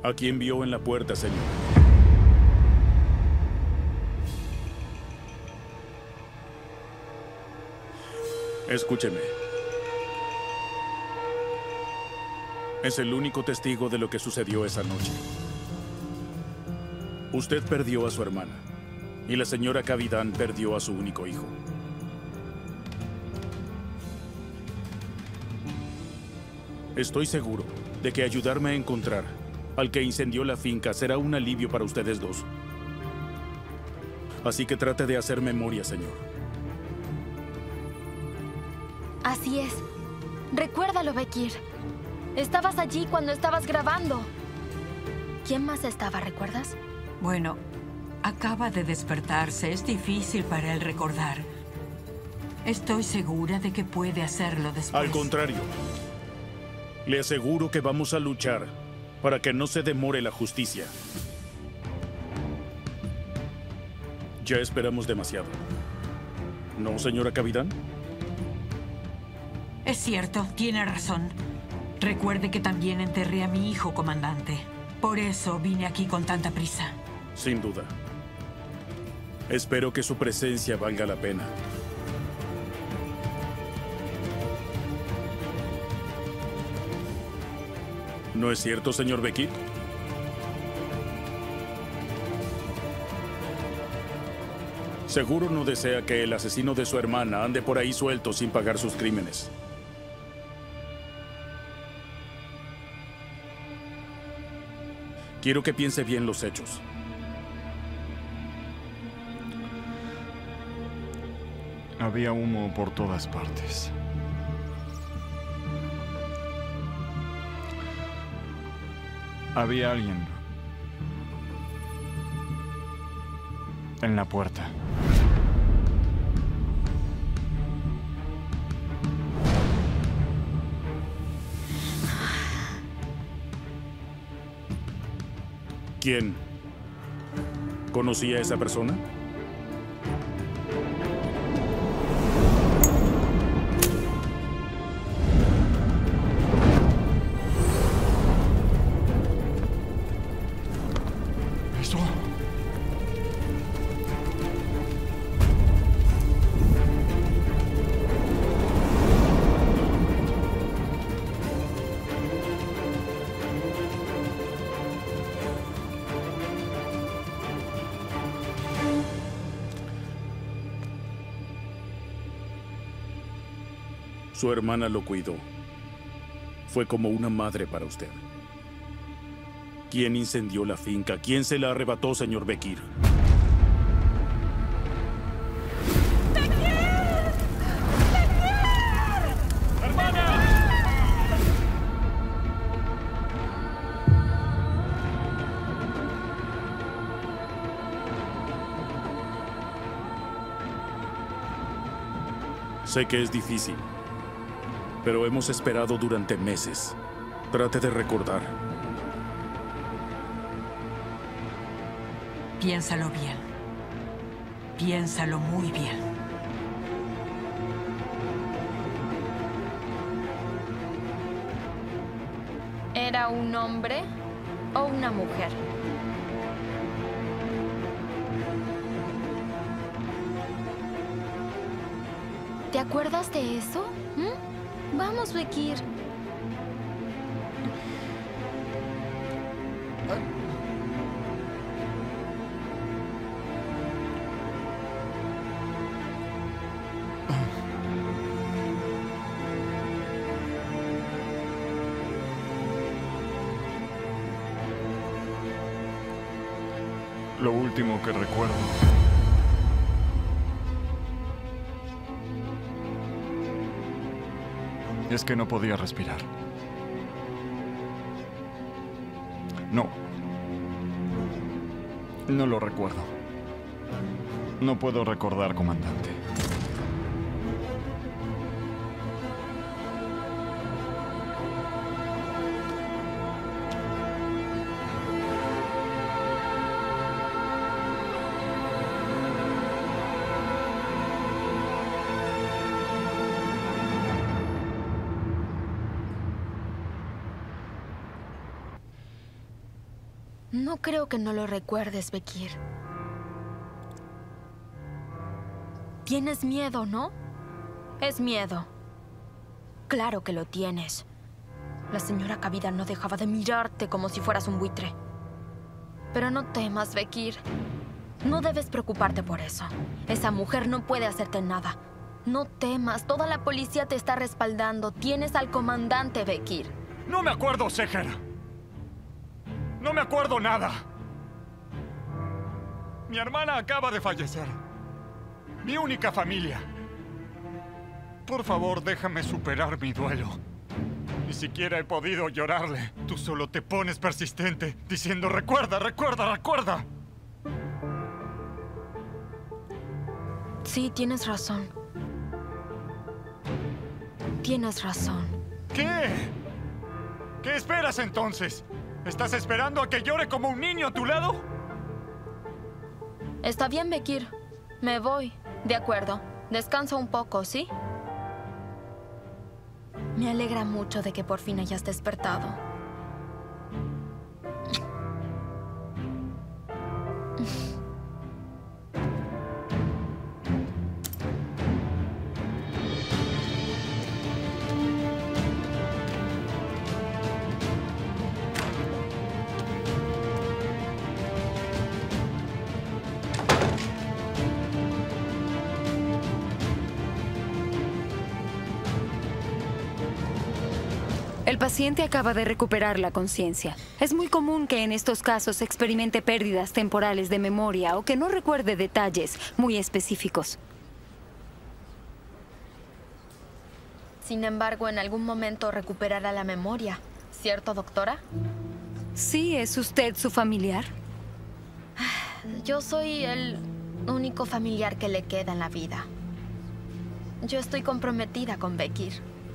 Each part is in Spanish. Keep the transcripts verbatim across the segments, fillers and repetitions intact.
¿A quién vio en la puerta, señor? Escúcheme. Es el único testigo de lo que sucedió esa noche. Usted perdió a su hermana y la señora Cavidan perdió a su único hijo. Estoy seguro de que ayudarme a encontrar al que incendió la finca será un alivio para ustedes dos. Así que trate de hacer memoria, señor. Así es. Recuérdalo, Bekir. Estabas allí cuando estabas grabando. ¿Quién más estaba, recuerdas? Bueno, acaba de despertarse. Es difícil para él recordar. Estoy segura de que puede hacerlo después. Al contrario. Le aseguro que vamos a luchar para que no se demore la justicia. Ya esperamos demasiado. ¿No, señora Cavidan? Es cierto, tiene razón. Recuerde que también enterré a mi hijo, comandante. Por eso vine aquí con tanta prisa. Sin duda. Espero que su presencia valga la pena. ¿No es cierto, señor Bekir? Seguro no desea que el asesino de su hermana ande por ahí suelto sin pagar sus crímenes. Quiero que piense bien los hechos. Había humo por todas partes. Había alguien en la puerta. ¿Quién? ¿Conocía a esa persona? ¿Esto? Su hermana lo cuidó. Fue como una madre para usted. ¿Quién incendió la finca? ¿Quién se la arrebató, señor Bekir? Sé que es difícil, pero hemos esperado durante meses. Trate de recordar. Piénsalo bien. Piénsalo muy bien. ¿Era un hombre o una mujer? ¿Te acuerdas de eso? ¿Mm? Vamos, Bekir. Lo último que recuerdo es que no podía respirar. No. No lo recuerdo. No puedo recordar, comandante. No creo que no lo recuerdes, Bekir. Tienes miedo, ¿no? Es miedo. Claro que lo tienes. La señora Kavida no dejaba de mirarte como si fueras un buitre. Pero no temas, Bekir. No debes preocuparte por eso. Esa mujer no puede hacerte nada. No temas, toda la policía te está respaldando. Tienes al comandante, Bekir. No me acuerdo, Seher. No me acuerdo nada. Mi hermana acaba de fallecer. Mi única familia. Por favor, déjame superar mi duelo. Ni siquiera he podido llorarle. Tú solo te pones persistente, diciendo recuerda, recuerda, recuerda. Sí, tienes razón. Tienes razón. ¿Qué? ¿Qué esperas entonces? ¿Estás esperando a que llore como un niño a tu lado? Está bien, Bekir. Me voy. De acuerdo. Descansa un poco, ¿sí? Me alegra mucho de que por fin hayas despertado. El paciente acaba de recuperar la conciencia. Es muy común que en estos casos experimente pérdidas temporales de memoria o que no recuerde detalles muy específicos. Sin embargo, en algún momento recuperará la memoria. ¿Cierto, doctora? Sí, ¿es usted su familiar? Yo soy el único familiar que le queda en la vida. Yo estoy comprometida con Bekir.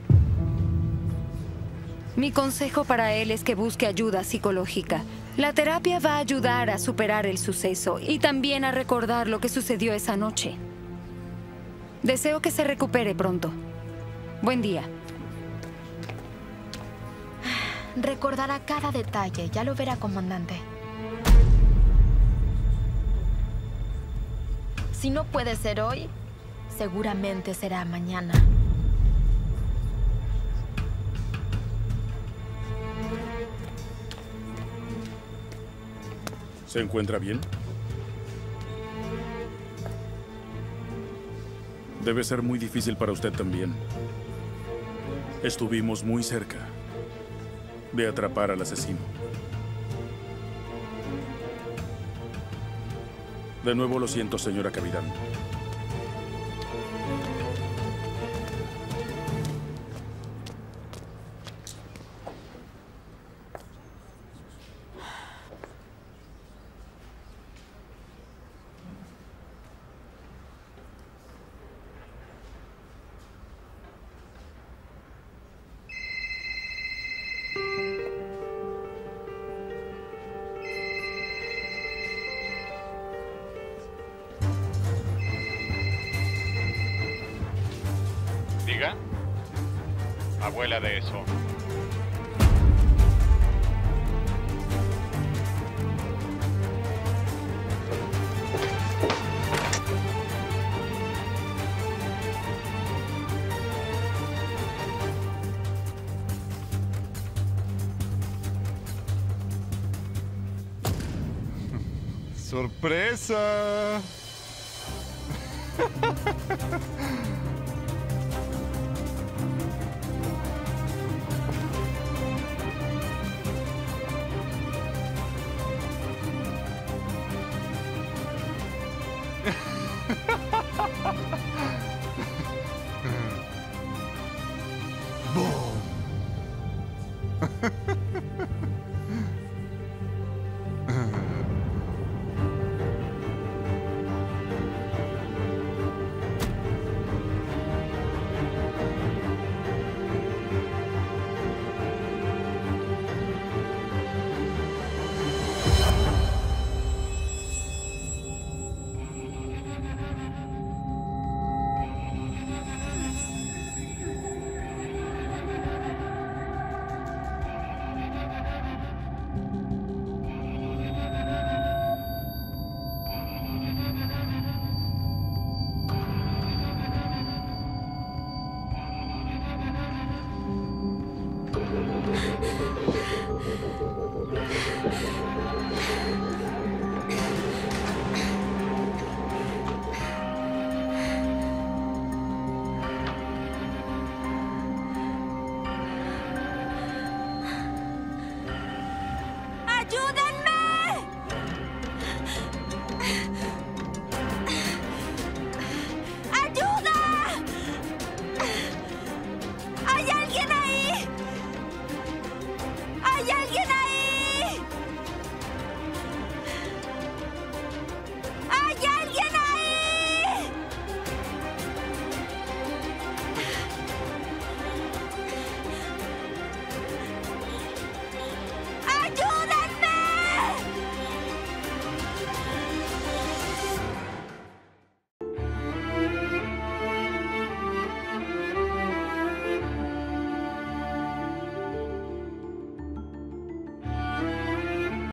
Mi consejo para él es que busque ayuda psicológica. La terapia va a ayudar a superar el suceso y también a recordar lo que sucedió esa noche. Deseo que se recupere pronto. Buen día. Recordará cada detalle, ya lo verá, comandante. Si no puede ser hoy, seguramente será mañana. ¿Se encuentra bien? Debe ser muy difícil para usted también. Estuvimos muy cerca de atrapar al asesino. De nuevo lo siento, señora Capitán. Diga. Abuela de eso. ¡Sorpresa!